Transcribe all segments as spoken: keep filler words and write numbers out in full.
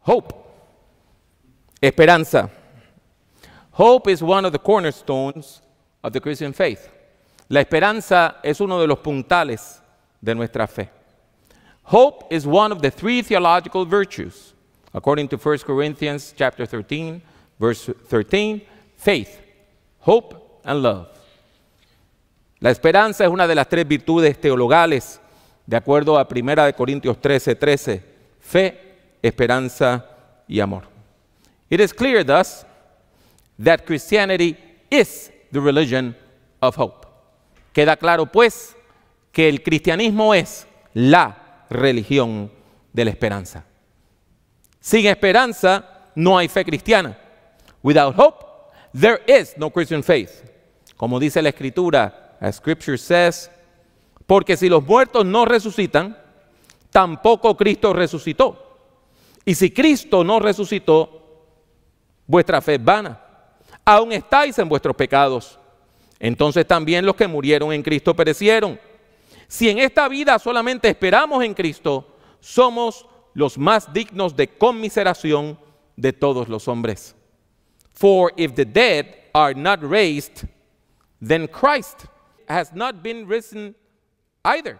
Hope. Esperanza. Hope is one of the cornerstones of the Christian faith. La esperanza es uno de los puntales de nuestra fe. Hope is one of the three theological virtues. According to First Corinthians chapter thirteen, verse thirteen, faith, hope, and love. La esperanza es una de las tres virtudes teologales, de acuerdo a Primera de Corintios trece, trece, fe, esperanza y amor. It is clear, thus, that Christianity is the religion of hope. Queda claro, pues, que el cristianismo es la religión de la esperanza. Sin esperanza no hay fe cristiana. Without hope, there is no Christian faith. Como dice la Escritura, as Scripture says, porque si los muertos no resucitan, tampoco Cristo resucitó. Y si Cristo no resucitó, vuestra fe es vana. Aún estáis en vuestros pecados. Entonces también los que murieron en Cristo perecieron. Si en esta vida solamente esperamos en Cristo, somos los más dignos de conmiseración de todos los hombres. For if the dead are not raised, then Christ has not been risen either.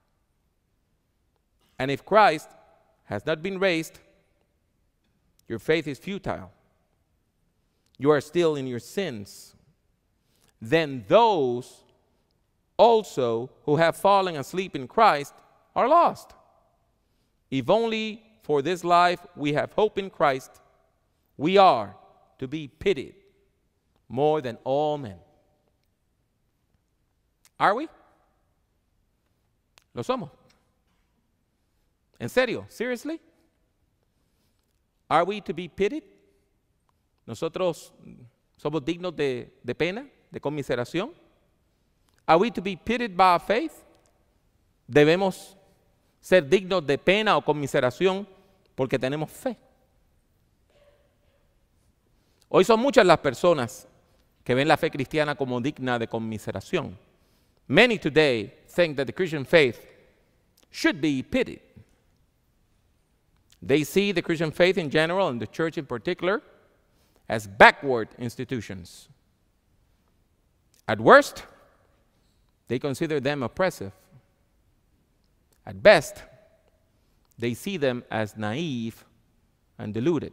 And if Christ has not been raised, your faith is futile. You are still in your sins. Then those also who have fallen asleep in Christ are lost. If only for this life we have hope in Christ, we are to be pitied more than all men. Are we? ¿Lo somos? ¿En serio? Seriously? Are we to be pitied? ¿Nosotros somos dignos de, de pena, de conmiseración? Are we to be pitied by our faith? ¿Debemos ser dignos de pena o conmiseración porque tenemos fe? Hoy son muchas las personas que ven la fe cristiana como digna de conmiseración. Many today think that the Christian faith should be pitied. They see the Christian faith in general and the church in particular as backward institutions. At worst, they consider them oppressive. At best, they see them as naive and deluded.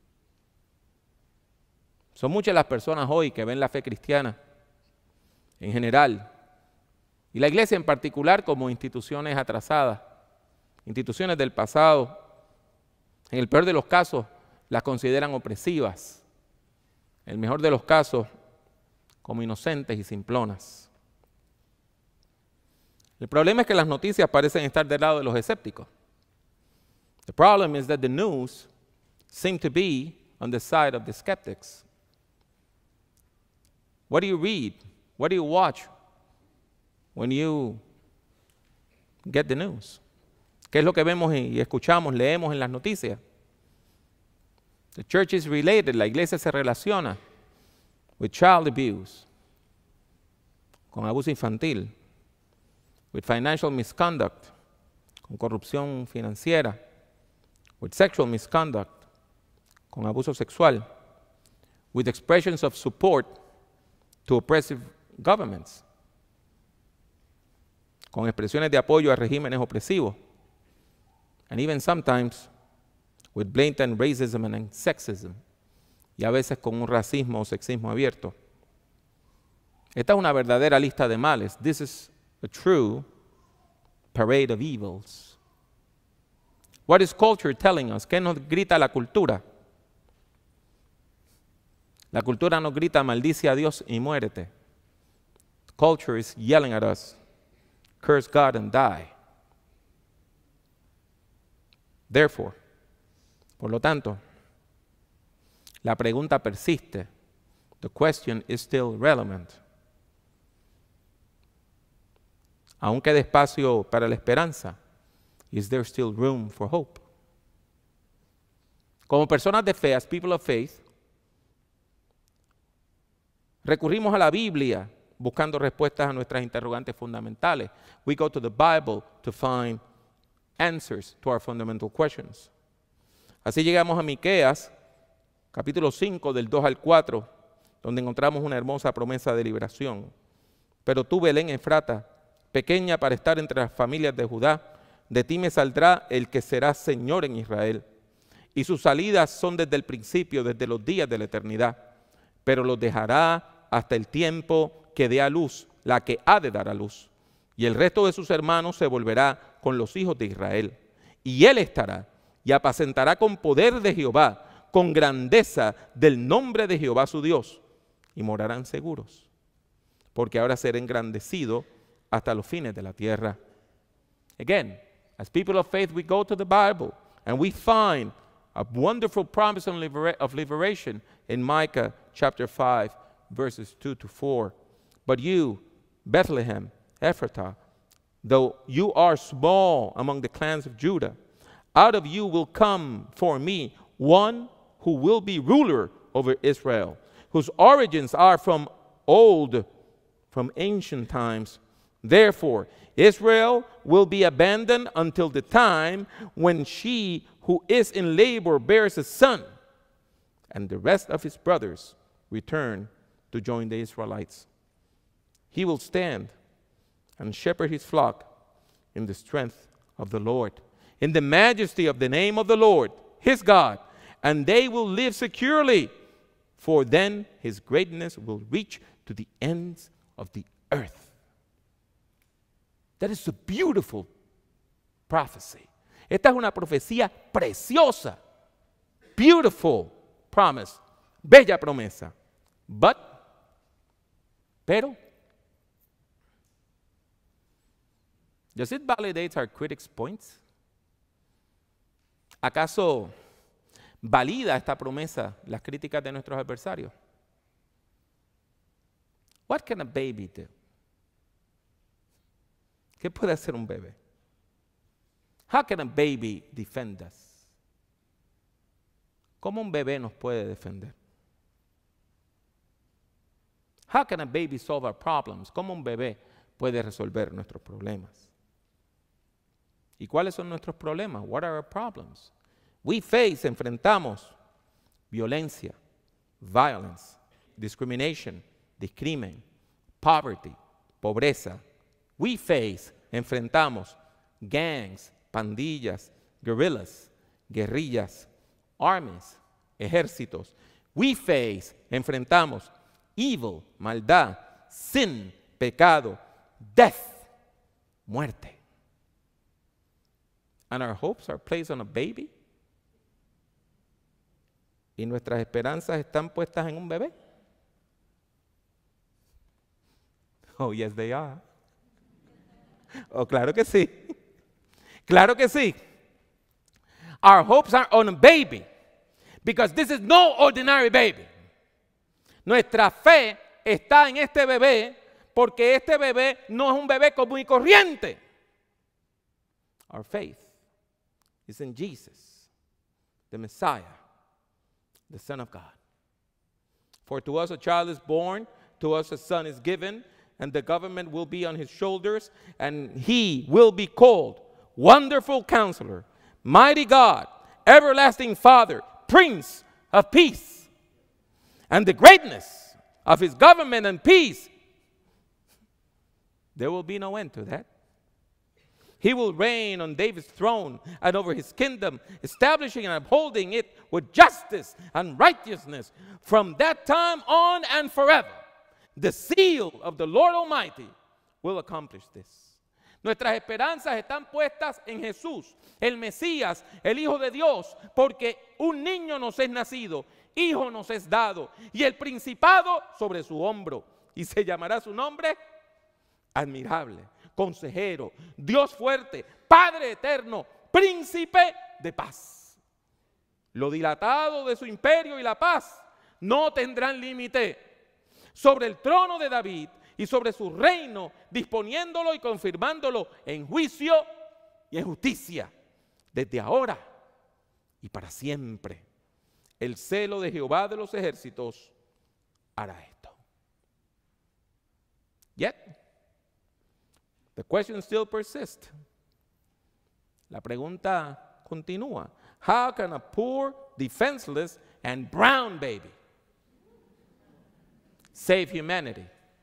Son muchas las personas hoy que ven la fe cristiana en general y la iglesia en particular como instituciones atrasadas, instituciones del pasado. En el peor de los casos las consideran opresivas, en el mejor de los casos como inocentes y simplonas. El problema es que las noticias parecen estar del lado de los escépticos. The problem is that the news seem to be on the side of the skeptics. What do you read? What do you watch when you get the news? ¿Qué es lo que vemos y escuchamos, leemos en las noticias? The church is related, la iglesia se relaciona with child abuse, con abuso infantil, with financial misconduct, con corrupción financiera, with sexual misconduct, con abuso sexual, with expressions of support to oppressive governments, con expresiones de apoyo a regímenes opresivos, and even sometimes with blatant racism and sexism, y a veces con un racismo o sexismo abierto. Esta es una verdadera lista de males. This is a true parade of evils. What is culture telling us? ¿Qué nos grita la cultura? La cultura nos grita, maldice a Dios y muérete. Culture is yelling at us, curse God and die. Therefore, por lo tanto, la pregunta persiste. The question is still relevant. Aún queda espacio para la esperanza. Is there still room for hope? Como personas de fe, as people of faith, recurrimos a la Biblia buscando respuestas a nuestras interrogantes fundamentales. We go to the Bible to find answers to our fundamental questions. Así llegamos a Miqueas, capítulo cinco, del dos al cuatro, donde encontramos una hermosa promesa de liberación. Pero tú, Belén Efrata, pequeña para estar entre las familias de Judá, de ti me saldrá el que será Señor en Israel. Y sus salidas son desde el principio, desde los días de la eternidad. Pero los dejará hasta el tiempo que dé a luz, la que ha de dar a luz. Y el resto de sus hermanos se volverá con los hijos de Israel. Y él estará y apacentará con poder de Jehová, con grandeza del nombre de Jehová su Dios. Y morarán seguros, porque ahora será engrandecido hasta los fines de la tierra. Again, as people of faith, we go to the Bible and we find a wonderful promise of liberation in Micah chapter five, verses two to four. But you, Bethlehem, Ephratah, though you are small among the clans of Judah, out of you will come for me one who will be ruler over Israel, whose origins are from old, from ancient times. Therefore, Israel will be abandoned until the time when she who is in labor bears a son, and the rest of his brothers return to join the Israelites. He will stand and shepherd his flock in the strength of the Lord, in the majesty of the name of the Lord, his God, and they will live securely, for then his greatness will reach to the ends of the earth. That is a beautiful prophecy. Esta es una profecía preciosa. Beautiful promise. Bella promesa. But, pero, does it validate our critics' points? ¿Acaso valida esta promesa las críticas de nuestros adversarios? What can a baby do? ¿Qué puede hacer un bebé? How can a baby defend us? ¿Cómo un bebé nos puede defender? How can a baby solve our problems? ¿Cómo un bebé puede resolver nuestros problemas? ¿Y cuáles son nuestros problemas? What are our problems? We face, enfrentamos violencia, violence, discrimination, discrimen, poverty, pobreza. We face, enfrentamos gangs, pandillas, guerrillas, guerrillas, armies, ejércitos. We face, enfrentamos evil, maldad, sin, pecado, death, muerte. And our hopes are placed on a baby. Y nuestras esperanzas están puestas en un bebé. Oh, yes, they are. Oh, claro que sí. Claro que sí. Our hopes are on a baby, because this is no ordinary baby. Nuestra fe está en este bebé, porque este bebé no es un bebé común y corriente. Our faith is in Jesus, the Messiah, the Son of God. For to us a child is born, to us a son is given, and the government will be on his shoulders, and he will be called Wonderful Counselor, Mighty God, Everlasting Father, Prince of Peace. And the greatness of his government and peace, there will be no end to that. He will reign on David's throne and over his kingdom, establishing and upholding it with justice and righteousness from that time on and forever. The seal of the Lord Almighty will accomplish this. Nuestras esperanzas están puestas en Jesús, el Mesías, el Hijo de Dios, porque un niño nos es nacido, hijo nos es dado, y el principado sobre su hombro, y se llamará su nombre Admirable, Consejero, Dios fuerte, Padre eterno, Príncipe de paz. Lo dilatado de su imperio y la paz no tendrán límite sobre el trono de David y sobre su reino, disponiéndolo y confirmándolo en juicio y en justicia, desde ahora y para siempre. El celo de Jehová de los ejércitos hará esto. Yet, the question still persists. La pregunta continúa. How can a poor, defenseless, and brown baby save humanity?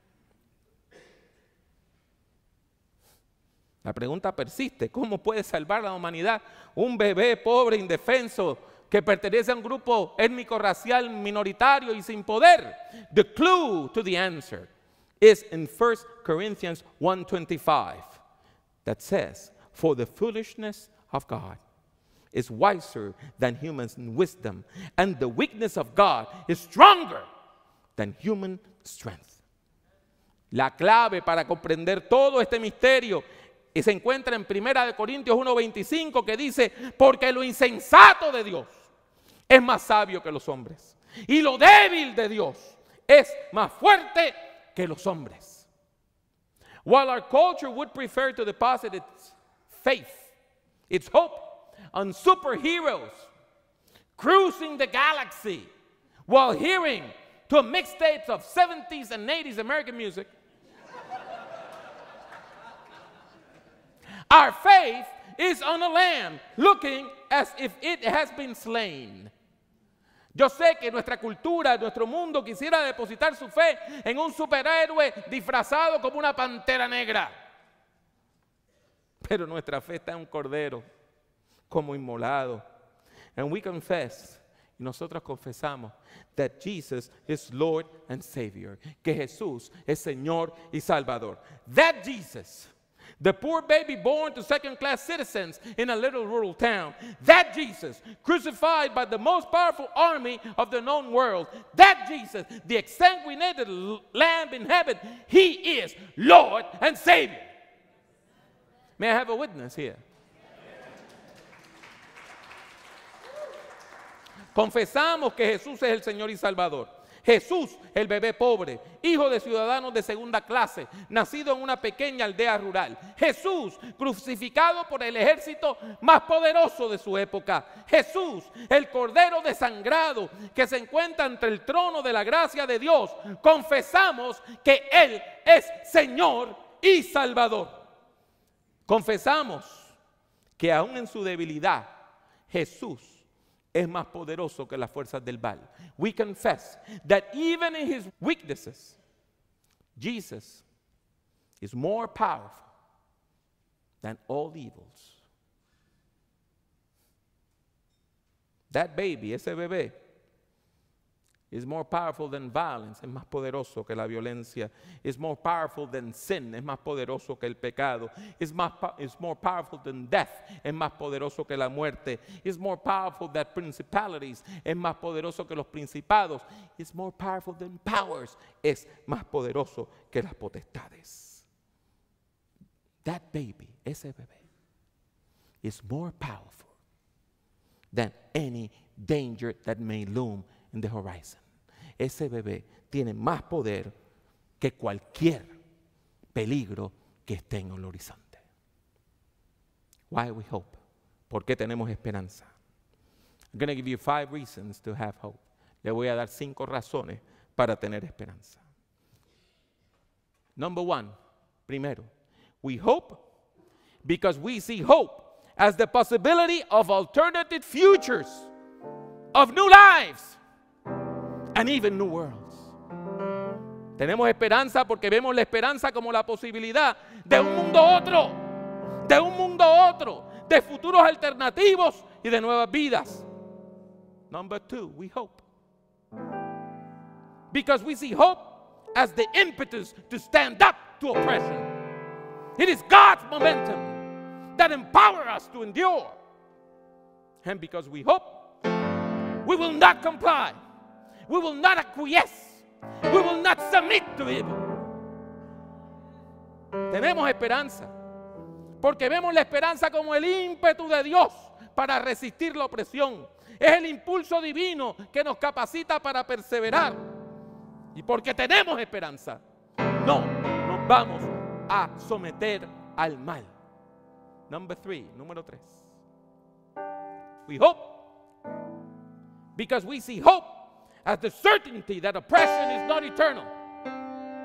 La pregunta persiste. ¿Cómo puede salvar la humanidad un bebé pobre, indefenso, que pertenece a un grupo étnico-racial minoritario y sin poder? The clue to the answer is in First Corinthians one twenty-five that says, for the foolishness of God is wiser than human wisdom, and the weakness of God is stronger than human strength. La clave para comprender todo este misterio y se encuentra en Primera de Corintios uno veinticinco, que dice, porque lo insensato de Dios es más sabio que los hombres, y lo débil de Dios es más fuerte que los hombres. While our culture would prefer to deposit its faith, its hope on superheroes cruising the galaxy while hearing to mixtapes of seventies and eighties American music, our faith is on a lamb looking as if it has been slain. Yo sé que nuestra cultura, nuestro mundo quisiera depositar su fe en un superhéroe disfrazado como una pantera negra. Pero nuestra fe está en un cordero como inmolado. And we confess, y nosotros confesamos, that Jesus is Lord and Savior, que Jesús es Señor y Salvador. That Jesus, the poor baby born to second-class citizens in a little rural town. That Jesus, crucified by the most powerful army of the known world. That Jesus, the exsanguinated lamb in heaven. He is Lord and Savior. May I have a witness here? Confesamos que Jesús es el Señor y Salvador. Jesús, el bebé pobre, hijo de ciudadanos de segunda clase, nacido en una pequeña aldea rural. Jesús, crucificado por el ejército más poderoso de su época. Jesús, el cordero desangrado que se encuentra entre el trono de la gracia de Dios. Confesamos que Él es Señor y Salvador. Confesamos que aún en su debilidad, Jesús es más poderoso que las fuerzas del mal. We confess that even in his weaknesses, Jesus is more powerful than all evils. That baby, ese bebé, is more powerful than violence, es más poderoso que la violencia. Is more powerful than sin, es más poderoso que el pecado. Is, más, is more powerful than death, es más poderoso que la muerte. Is more powerful than principalities, es más poderoso que los principados. Is more powerful than powers, es más poderoso que las potestades. That baby, ese bebé, is more powerful than any danger that may loom in the horizon. Ese bebé tiene más poder que cualquier peligro que esté en el horizonte. Why we hope? ¿Por qué tenemos esperanza? I'm going to give you five reasons to have hope. Le voy a dar cinco razones para tener esperanza. Number one, primero, we hope because we see hope as the possibility of alternative futures, of new lives, and even new worlds. Tenemos esperanza porque vemos la esperanza como la posibilidad de un mundo otro, de un mundo otro, de futuros alternativos y de nuevas vidas. Number two, we hope because we see hope as the impetus to stand up to oppression. It is God's momentum that empowers us to endure. And because we hope, we will not comply. We will not acquiesce. We will not submit to evil. Tenemos esperanza porque vemos la esperanza como el ímpetu de Dios para resistir la opresión. Es el impulso divino que nos capacita para perseverar. Y porque tenemos esperanza, no nos vamos a someter al mal. Number three, número tres. We hope because we see hope as the certainty that oppression is not eternal.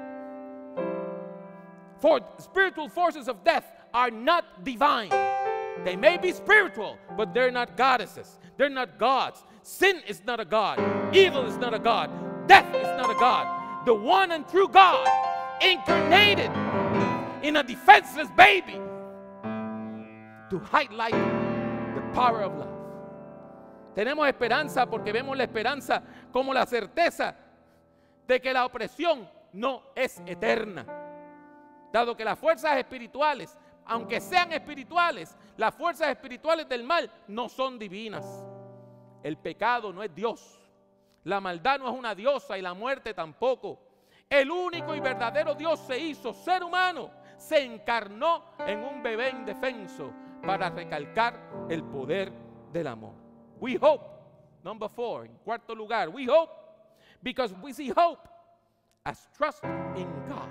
For spiritual forces of death are not divine. They may be spiritual, but they're not goddesses. They're not gods. Sin is not a god. Evil is not a god. Death is not a god. The one and true God incarnated in a defenseless baby to highlight the power of love. Tenemos esperanza porque vemos la esperanza como la certeza de que la opresión no es eterna. Dado que las fuerzas espirituales, aunque sean espirituales, las fuerzas espirituales del mal no son divinas. El pecado no es Dios. La maldad no es una diosa y la muerte tampoco. El único y verdadero Dios se hizo ser humano, se encarnó en un bebé indefenso para recalcar el poder del amor. We hope, number four, en cuarto lugar, we hope because we see hope as trust in God.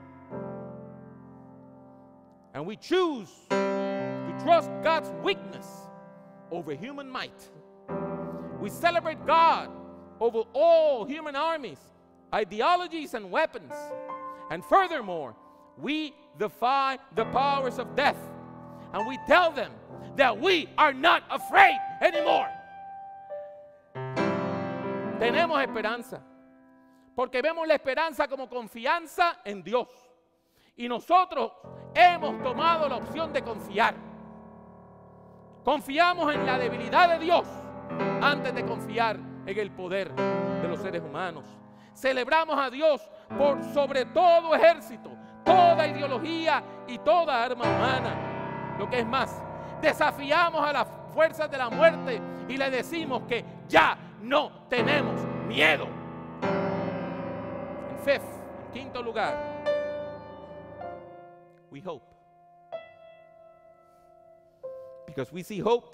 And we choose to trust God's weakness over human might. We celebrate God over all human armies, ideologies, and weapons. And furthermore, we defy the powers of death. And we tell them that we are not afraid anymore. Tenemos esperanza, porque vemos la esperanza como confianza en Dios. Y nosotros hemos tomado la opción de confiar. Confiamos en la debilidad de Dios antes de confiar en el poder de los seres humanos. Celebramos a Dios por sobre todo ejército, toda ideología y toda arma humana. Lo que es más, desafiamos a las fuerzas de la muerte y le decimos que ya no tenemos miedo. En fifth, en quinto lugar, we hope. Because we see hope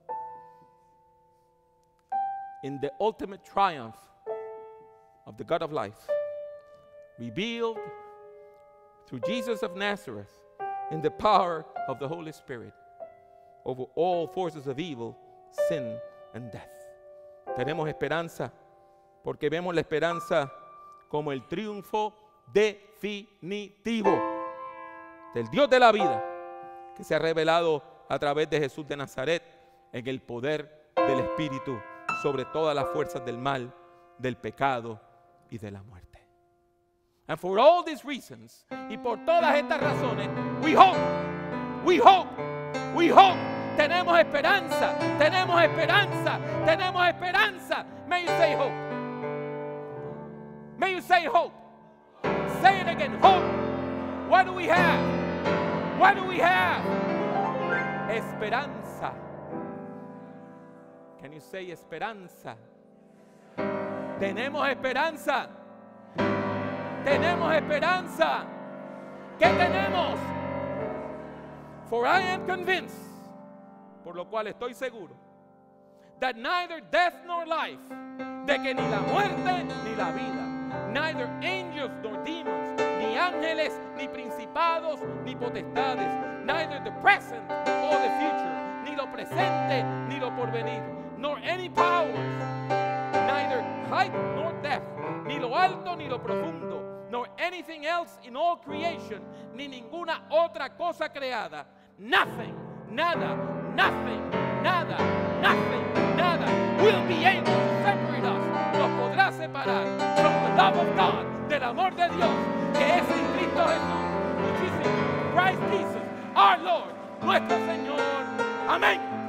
in the ultimate triumph of the God of life, revealed through Jesus of Nazareth in the power of the Holy Spirit over all forces of evil, sin, and death. Tenemos esperanza porque vemos la esperanza como el triunfo definitivo del Dios de la vida que se ha revelado a través de Jesús de Nazaret en el poder del Espíritu sobre todas las fuerzas del mal, del pecado y de la muerte. And for all these reasons, y por todas estas razones, we hope, we hope, we hope. Tenemos esperanza, tenemos esperanza, tenemos esperanza. May you say hope. May you say hope. Say it again, hope. What do we have? What do we have? Esperanza. Can you say esperanza? Tenemos esperanza. Tenemos esperanza. ¿Qué tenemos? For I am convinced, por lo cual estoy seguro, that neither death nor life, de que ni la muerte ni la vida, neither angels nor demons, ni ángeles, ni principados, ni potestades, neither the present or the future, ni lo presente ni lo porvenir, nor any powers, neither height nor depth, ni lo alto ni lo profundo, nor anything else in all creation, ni ninguna otra cosa creada, nothing, nada, nothing, nada, nothing, nada will be able to separate us, nos podrá separar from the love of God, del amor de Dios, que es en Cristo Jesús, which is in Christ Jesus, our Lord, nuestro Señor. Amén.